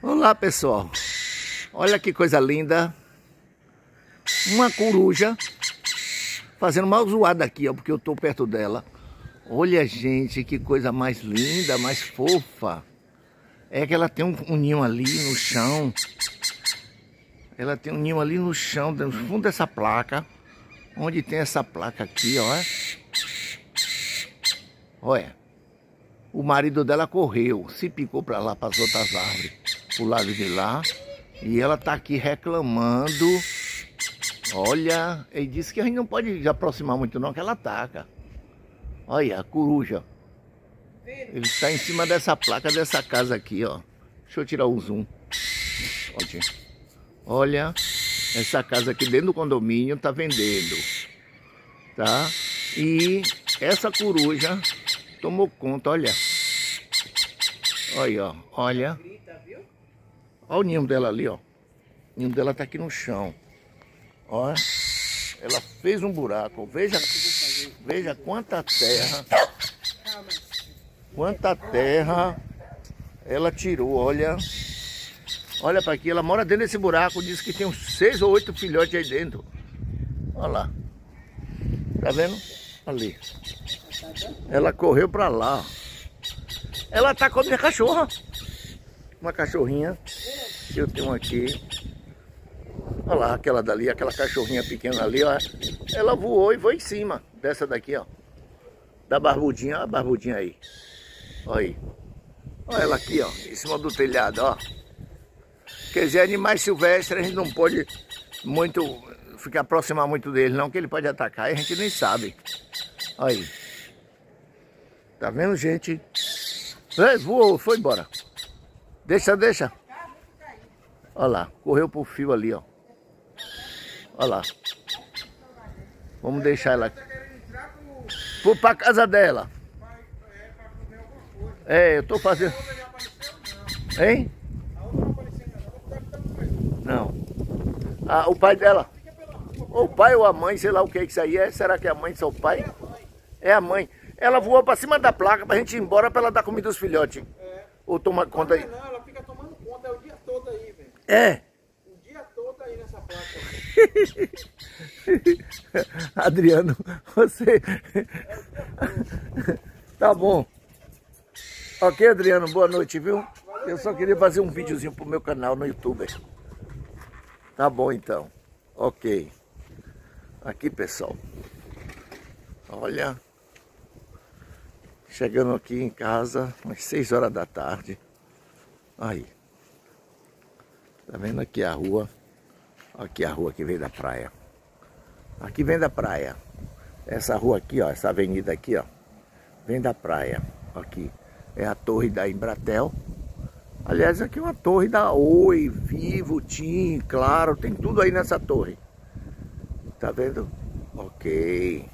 Olá, pessoal. Olha que coisa linda. Uma coruja fazendo mal zoada aqui, ó, porque eu tô perto dela. Olha, gente, que coisa mais linda, mais fofa. É que ela tem um ninho ali no chão. Ela tem um ninho ali no chão, no fundo dessa placa. Onde tem essa placa aqui, ó. Olha. O marido dela correu, se picou para lá, para as outras árvores, pro lado de lá. E ela tá aqui reclamando. Olha, ele disse que a gente não pode aproximar muito não, que ela ataca. Olha, a coruja. Ele está em cima dessa placa dessa casa aqui, ó. Deixa eu tirar o zoom. Olha, essa casa aqui dentro do condomínio tá vendendo. Tá? E essa coruja tomou conta, olha. Olha, ó, olha. Olha o ninho dela ali, ó. O ninho dela tá aqui no chão. Olha. Ela fez um buraco. Veja quanta terra. Quanta terra ela tirou, olha. Olha para aqui, ela mora dentro desse buraco. Diz que tem uns 6 ou 8 filhotes aí dentro. Olha lá. Tá vendo? Ali. Ela correu para lá. Ela tá com a minha cachorra. Uma cachorrinha que eu tenho aqui. Olha lá, aquela dali, aquela cachorrinha pequena ali, ó. Ela voou e foi em cima dessa daqui, ó. Da barbudinha, olha a barbudinha aí. Olha aí. Olha ela aqui, ó, em cima do telhado, ó. Quer dizer, animais silvestres, a gente não pode ficar aproximar muito dele, não, que ele pode atacar e a gente nem sabe. Olha aí. Tá vendo, gente? Voou, foi embora. Deixa. Olha lá, correu pro fio ali, ó. Olha lá. Vamos deixar ela aqui. Vou pra casa dela. É, eu tô fazendo. Hein? Não. Ah, o pai dela. Ou o pai ou a mãe, sei lá o que isso aí é. Será que é a mãe ou o pai? É a mãe. Ela voou pra cima da placa pra gente ir embora pra ela dar comida aos filhotes. É. Ou tomar conta aí. Não, ela fica tomando conta, é o dia todo aí, velho. É? O dia todo aí nessa placa. Adriano, você... Tá bom. Ok, Adriano, boa noite, viu? Eu só queria fazer um videozinho pro meu canal no YouTube. Tá bom, então. Ok. Aqui, pessoal. Olha... Chegando aqui em casa, umas 6 horas da tarde. Aí. Tá vendo aqui a rua? Aqui a rua que vem da praia. Aqui vem da praia. Essa rua aqui, ó, essa avenida aqui, ó, vem da praia. Aqui é a torre da Embratel. Aliás, aqui é uma torre da Oi, Vivo, TIM, Claro, tem tudo aí nessa torre. Tá vendo? Ok.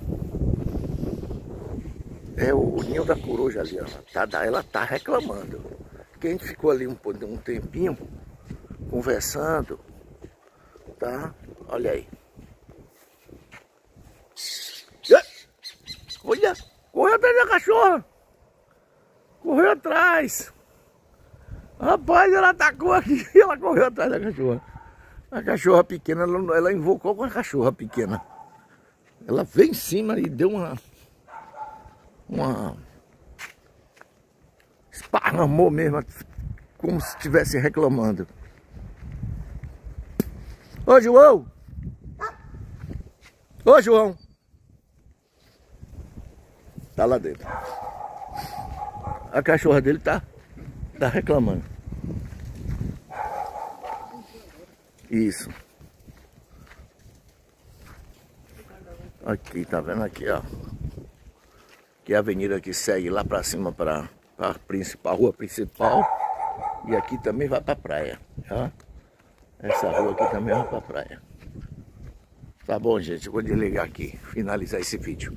É o ninho da coruja ali, ó. Ela tá reclamando. Que a gente ficou ali um tempinho conversando, tá? Olha aí. Olha, correu atrás da cachorra. Correu atrás. Rapaz, ela atacou aqui e ela correu atrás da cachorra. A cachorra pequena, ela invocou com a cachorra pequena. Ela veio em cima e deu uma esparramou mesmo, como se estivesse reclamando. Ô, João! Ô, João! Tá lá dentro. A cachorra dele tá reclamando. Isso. Aqui, tá vendo aqui, ó. Que é a avenida que segue lá pra cima pra rua principal. E aqui também vai pra praia, tá? Essa rua aqui também vai pra praia. Tá bom, gente, eu vou desligar aqui, finalizar esse vídeo.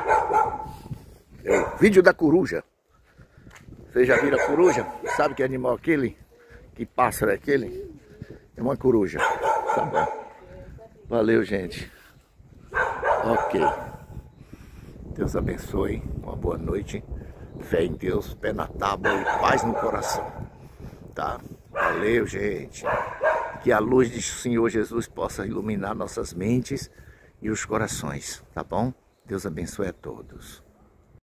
É o vídeo da coruja. Vocês já viram a coruja? Sabe que animal é aquele? Que pássaro é aquele? É uma coruja. Tá bom. Valeu, gente. Ok. Deus abençoe, uma boa noite, fé em Deus, pé na tábua e paz no coração, tá? Valeu, gente. Que a luz do Senhor Jesus possa iluminar nossas mentes e os corações, tá bom? Deus abençoe a todos.